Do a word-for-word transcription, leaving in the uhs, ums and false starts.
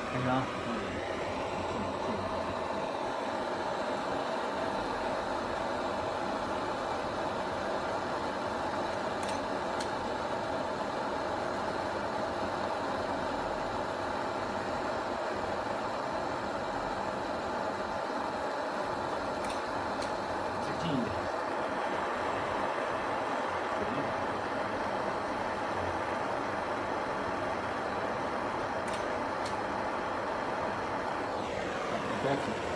开始啊。再近一点。Back.